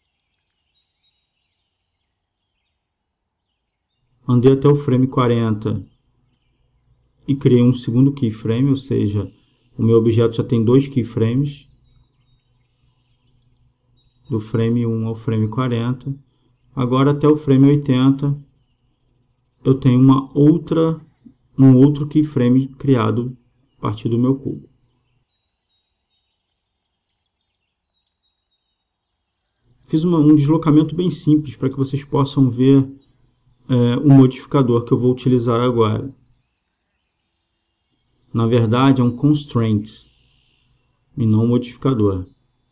Andei até o frame quarenta e criei um segundo keyframe, ou seja, o meu objeto já tem dois keyframes. do frame um ao frame quarenta. Agora até o frame oitenta eu tenho uma outra, um outro keyframe criado a partir do meu cubo. Fiz uma, um deslocamento bem simples para que vocês possam ver é, o modificador que eu vou utilizar agora. Na verdade é um constraint e não um modificador.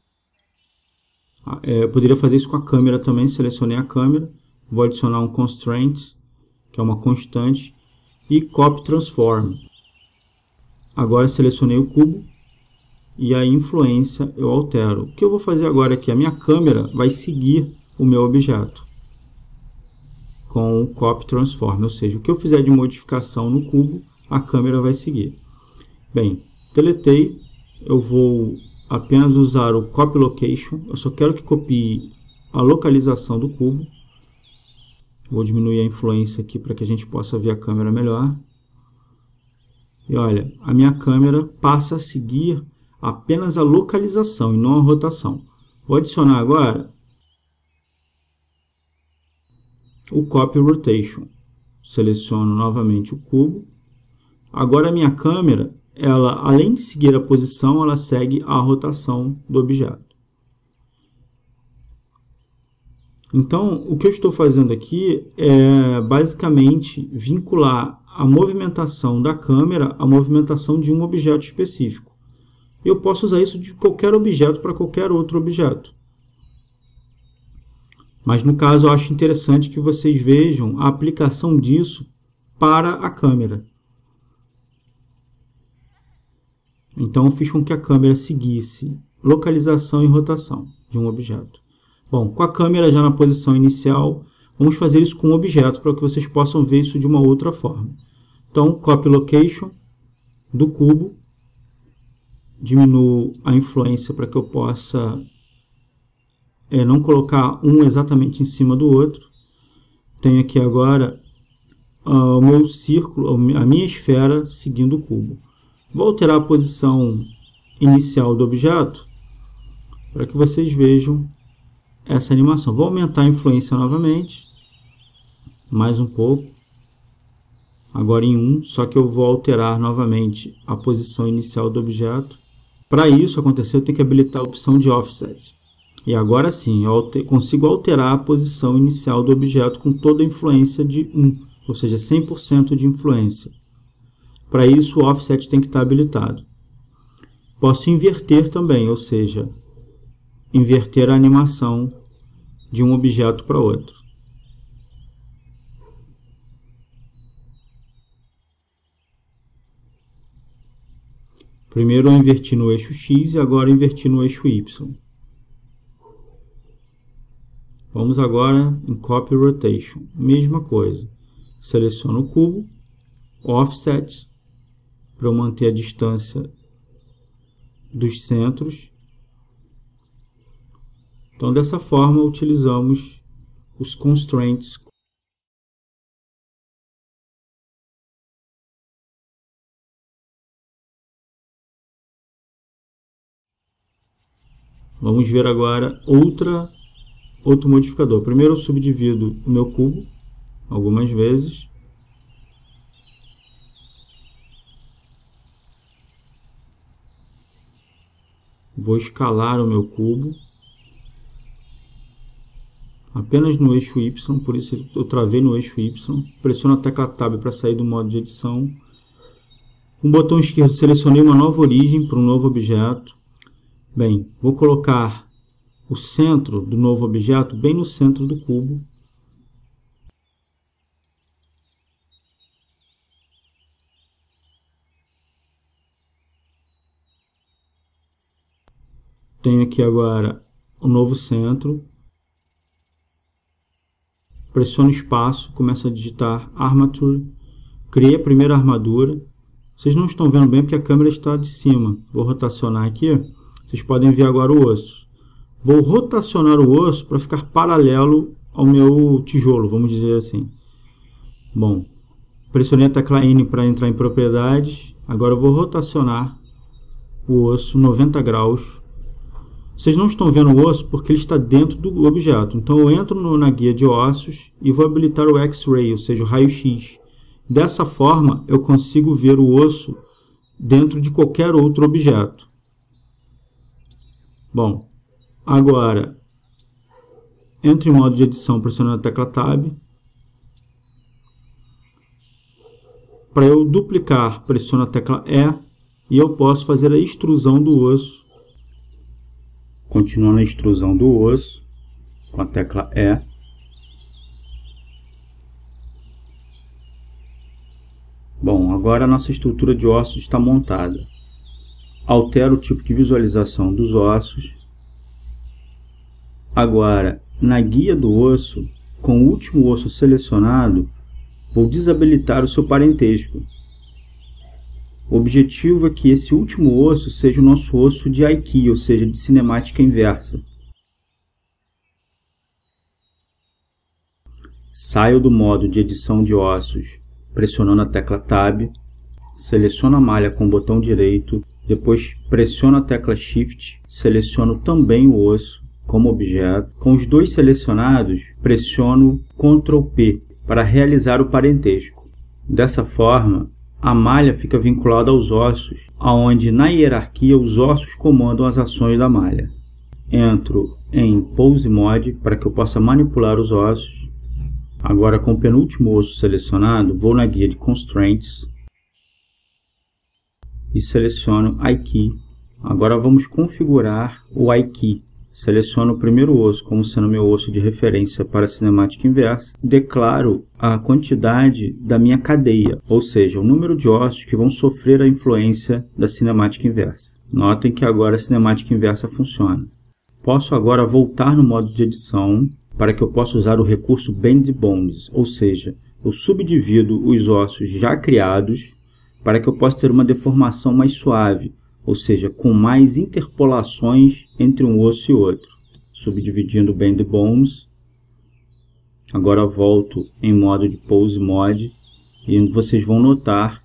É, eu poderia fazer isso com a câmera também. Selecionei a câmera, vou adicionar um constraint, que é uma constante, e copy transform. Agora selecionei o cubo e a influência eu altero. O que eu vou fazer agora é que a minha câmera vai seguir o meu objeto com o copy transform, ou seja, o que eu fizer de modificação no cubo, a câmera vai seguir. Bem, deletei, eu vou apenas usar o copy location, eu só quero que copie a localização do cubo. Vou diminuir a influência aqui para que a gente possa ver a câmera melhor. E olha, a minha câmera passa a seguir apenas a localização e não a rotação. Vou adicionar agora o copy rotation. Seleciono novamente o cubo. Agora a minha câmera, ela, além de seguir a posição, ela segue a rotação do objeto. Então, o que eu estou fazendo aqui é basicamente vincular a movimentação da câmera à movimentação de um objeto específico. Eu posso usar isso de qualquer objeto para qualquer outro objeto. Mas no caso eu acho interessante que vocês vejam a aplicação disso para a câmera. Então eu fiz com que a câmera seguisse localização e rotação de um objeto. Bom, com a câmera já na posição inicial, vamos fazer isso com um objeto para que vocês possam ver isso de uma outra forma. Então, copy location do cubo, diminuo a influência para que eu possa é, não colocar um exatamente em cima do outro. Tenho aqui agora uh, o meu círculo, a minha esfera seguindo o cubo. Vou alterar a posição inicial do objeto para que vocês vejam essa animação. Vou aumentar a influência novamente, mais um pouco. Agora em um, só que eu vou alterar novamente a posição inicial do objeto. Para isso acontecer, eu tenho que habilitar a opção de Offset. E agora sim, eu alter, consigo alterar a posição inicial do objeto com toda a influência de um, ou seja, cem por cento de influência. Para isso, o Offset tem que estar habilitado. Posso inverter também, ou seja, inverter a animação de um objeto para outro. Primeiro eu inverti no eixo X e agora eu inverti no eixo Y. Vamos agora em Copy Rotation. Mesma coisa. Seleciono o cubo, Offset, para eu manter a distância dos centros. Então, dessa forma, utilizamos os constraints. Vamos ver agora outra, outro modificador. Primeiro eu subdivido o meu cubo algumas vezes. Vou escalar o meu cubo. Apenas no eixo Y, por isso eu travei no eixo Y. Pressiono a tecla Tab para sair do modo de edição. Com o botão esquerdo selecionei uma nova origem para um novo objeto. Bem, vou colocar o centro do novo objeto bem no centro do cubo. Tenho aqui agora o novo centro. Pressiono espaço, começo a digitar Armature. Criei a primeira armadura. Vocês não estão vendo bem porque a câmera está de cima. Vou rotacionar aqui. Vocês podem ver agora o osso. Vou rotacionar o osso para ficar paralelo ao meu tijolo, vamos dizer assim. Bom, pressionei a tecla N para entrar em propriedades. Agora eu vou rotacionar o osso noventa graus Vocês não estão vendo o osso porque ele está dentro do objeto. Então eu entro no, na guia de ossos e vou habilitar o X-ray, ou seja, o raio-x. Dessa forma eu consigo ver o osso dentro de qualquer outro objeto. Bom, agora entro em modo de edição pressionando a tecla Tab. Para eu duplicar, pressiono a tecla E e eu posso fazer a extrusão do osso. Continuando a extrusão do osso com a tecla E. Bom, agora a nossa estrutura de ossos está montada. Altero o tipo de visualização dos ossos. Agora, na guia do osso, com o último osso selecionado, vou desabilitar o seu parentesco. O objetivo é que esse último osso seja o nosso osso de Aiki, ou seja, de cinemática inversa. Saio do modo de edição de ossos, pressionando a tecla Tab, seleciono a malha com o botão direito, depois pressiono a tecla Shift, seleciono também o osso como objeto. Com os dois selecionados, pressiono control P para realizar o parentesco. Dessa forma, a malha fica vinculada aos ossos, onde na hierarquia os ossos comandam as ações da malha. Entro em Pose Mode para que eu possa manipular os ossos. Agora, com o penúltimo osso selecionado, vou na guia de Constraints e seleciono Aiki. Agora vamos configurar o Aiki. Seleciono o primeiro osso como sendo meu osso de referência para a cinemática inversa. Declaro a quantidade da minha cadeia, ou seja, o número de ossos que vão sofrer a influência da cinemática inversa. Notem que agora a cinemática inversa funciona. Posso agora voltar no modo de edição para que eu possa usar o recurso Bend Bones, ou seja, eu subdivido os ossos já criados para que eu possa ter uma deformação mais suave, ou seja, com mais interpolações entre um osso e outro. Subdividindo o Bend Bones. Agora volto em modo de Pose Mode e vocês vão notar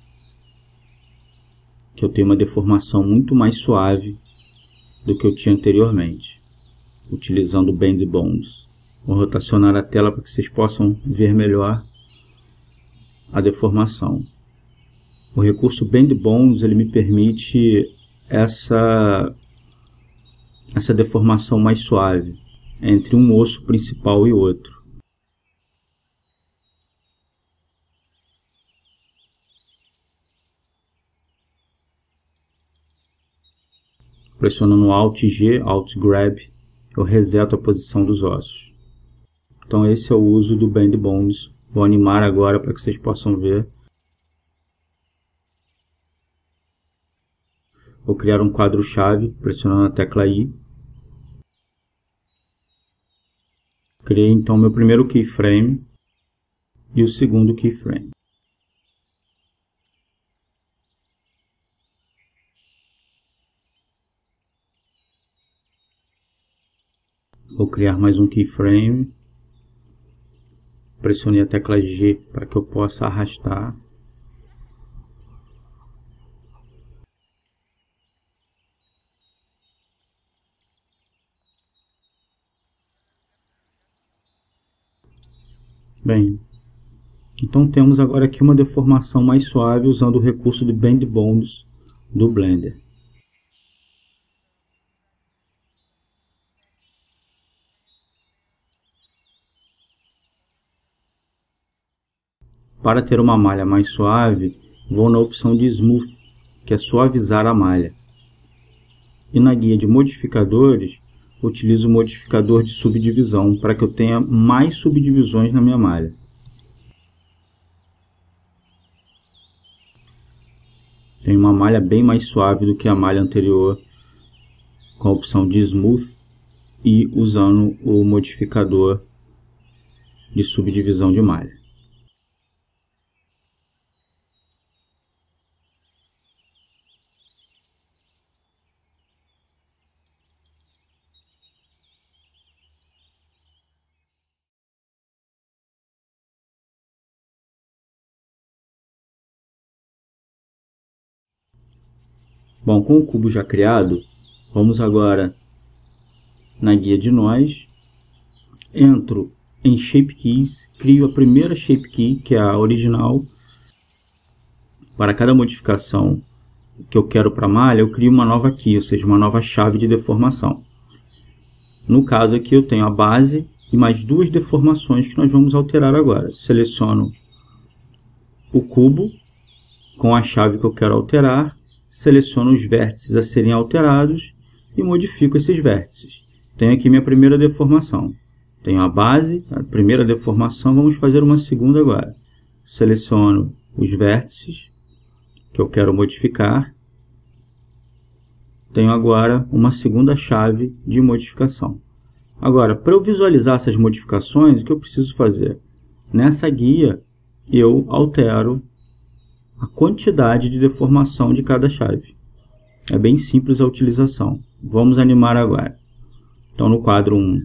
que eu tenho uma deformação muito mais suave do que eu tinha anteriormente, utilizando o Bend Bones. Vou rotacionar a tela para que vocês possam ver melhor a deformação. O recurso Bend Bones ele me permite essa, essa deformação mais suave entre um osso principal e outro. Pressionando Alt G, Alt Grab, eu reseto a posição dos ossos. Então esse é o uso do Bend Bones. Vou animar agora para que vocês possam ver. Vou criar um quadro-chave, pressionando a tecla I. Criei então meu primeiro keyframe e o segundo keyframe. Vou criar mais um keyframe. Pressionei a tecla G para que eu possa arrastar. Bem, então temos agora aqui uma deformação mais suave usando o recurso de Bend Bones do Blender. Para ter uma malha mais suave, vou na opção de Smooth, que é suavizar a malha. E na guia de modificadores, utilizo o modificador de subdivisão para que eu tenha mais subdivisões na minha malha. Tenho uma malha bem mais suave do que a malha anterior, com a opção de Smooth e usando o modificador de subdivisão de malha. Bom, com o cubo já criado, vamos agora na guia de nós, entro em Shape Keys, crio a primeira Shape Key, que é a original. Para cada modificação que eu quero para a malha, eu crio uma nova key, ou seja, uma nova chave de deformação. No caso aqui eu tenho a base e mais duas deformações que nós vamos alterar agora. Seleciono o cubo com a chave que eu quero alterar, seleciono os vértices a serem alterados e modifico esses vértices. Tenho aqui minha primeira deformação. Tenho a base, a primeira deformação, vamos fazer uma segunda agora. Seleciono os vértices que eu quero modificar. Tenho agora uma segunda chave de modificação. Agora, para eu visualizar essas modificações, o que eu preciso fazer? Nessa guia, eu altero a quantidade de deformação de cada chave. É bem simples a utilização. Vamos animar agora. Então, no quadro um,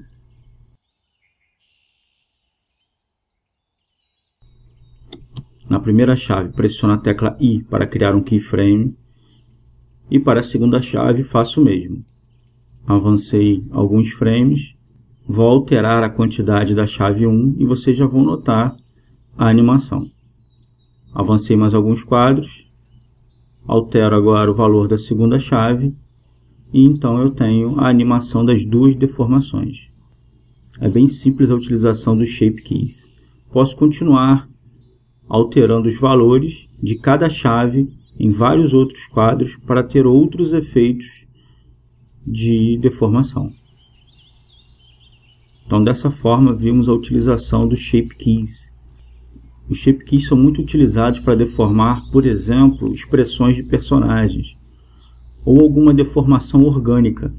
na primeira chave, pressiono a tecla I para criar um keyframe. E para a segunda chave, faço o mesmo. Avancei alguns frames, vou alterar a quantidade da chave um e vocês já vão notar a animação. Avancei mais alguns quadros, altero agora o valor da segunda chave e então eu tenho a animação das duas deformações. É bem simples a utilização dos Shape Keys. Posso continuar alterando os valores de cada chave em vários outros quadros para ter outros efeitos de deformação. Então, dessa forma, vimos a utilização dos Shape Keys. Os Shape Keys são muito utilizados para deformar, por exemplo, expressões de personagens ou alguma deformação orgânica.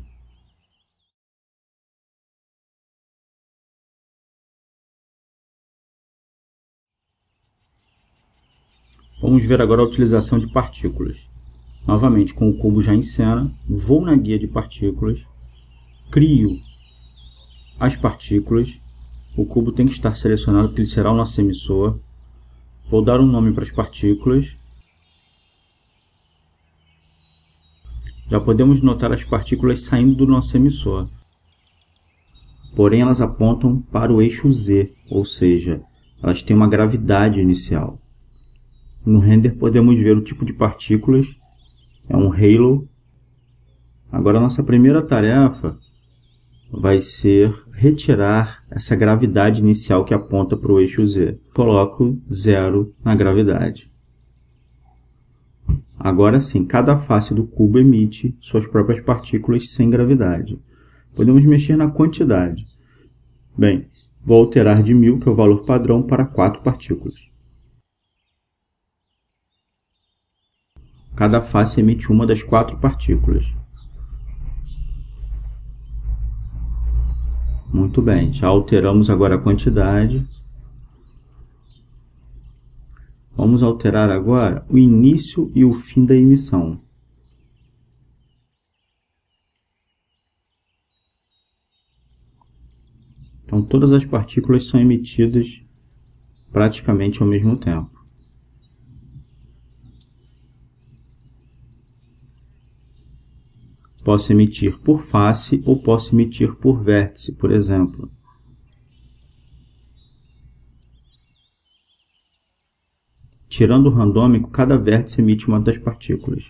Vamos ver agora a utilização de partículas. Novamente, com o cubo já em cena, vou na guia de partículas, crio as partículas. O cubo tem que estar selecionado porque ele será o nosso emissor. Vou dar um nome para as partículas. Já podemos notar as partículas saindo do nosso emissor. Porém, elas apontam para o eixo Z, ou seja, elas têm uma gravidade inicial. No render podemos ver o tipo de partículas, é um halo. Agora a nossa primeira tarefa vai ser retirar essa gravidade inicial que aponta para o eixo Z. Coloco zero na gravidade. Agora sim, cada face do cubo emite suas próprias partículas sem gravidade. Podemos mexer na quantidade. Bem, vou alterar de mil, que é o valor padrão, para quatro partículas. Cada face emite uma das quatro partículas. Muito bem, já alteramos agora a quantidade. Vamos alterar agora o início e o fim da emissão. Então, todas as partículas são emitidas praticamente ao mesmo tempo. Posso emitir por face ou posso emitir por vértice, por exemplo. Tirando o randômico, cada vértice emite uma das partículas.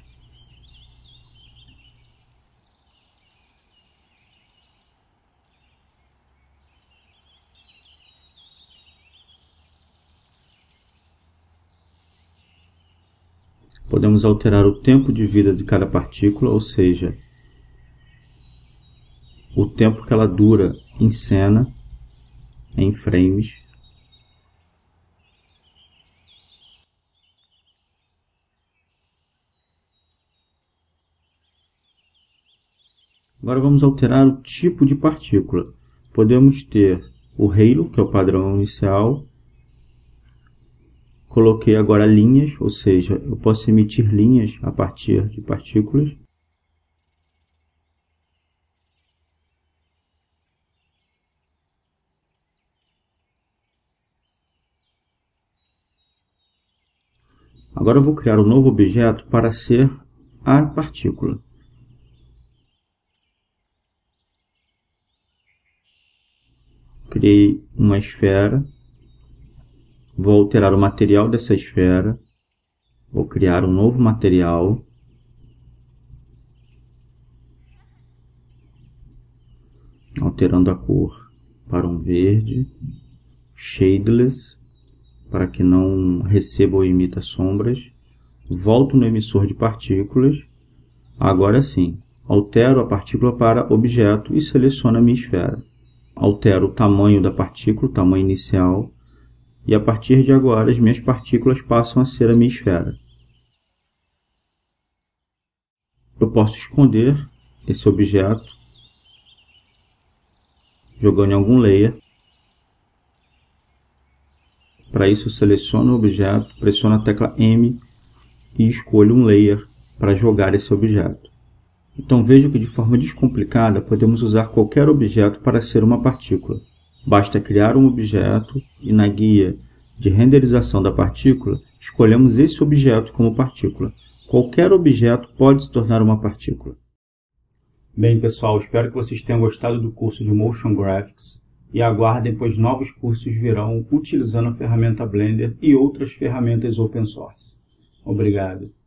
Podemos alterar o tempo de vida de cada partícula, ou seja, o tempo que ela dura em cena, em frames. Agora vamos alterar o tipo de partícula. Podemos ter o halo, que é o padrão inicial. Coloquei agora linhas, ou seja, eu posso emitir linhas a partir de partículas. Agora eu vou criar um novo objeto para ser a partícula. criei uma esfera, vou alterar o material dessa esfera, vou criar um novo material, alterando a cor para um verde, shadeless, para que não receba ou emita sombras, volto no emissor de partículas, agora sim, altero a partícula para objeto e seleciono a minha esfera. Altero o tamanho da partícula, o tamanho inicial, e a partir de agora as minhas partículas passam a ser a minha esfera. Eu posso esconder esse objeto jogando em algum layer. Para isso eu seleciono o objeto, pressiono a tecla M e escolho um layer para jogar esse objeto. Então vejo que de forma descomplicada podemos usar qualquer objeto para ser uma partícula. Basta criar um objeto e na guia de renderização da partícula escolhemos esse objeto como partícula. Qualquer objeto pode se tornar uma partícula. Bem pessoal, espero que vocês tenham gostado do curso de Motion Graphics e aguardem, pois novos cursos virão utilizando a ferramenta Blender e outras ferramentas open source. Obrigado.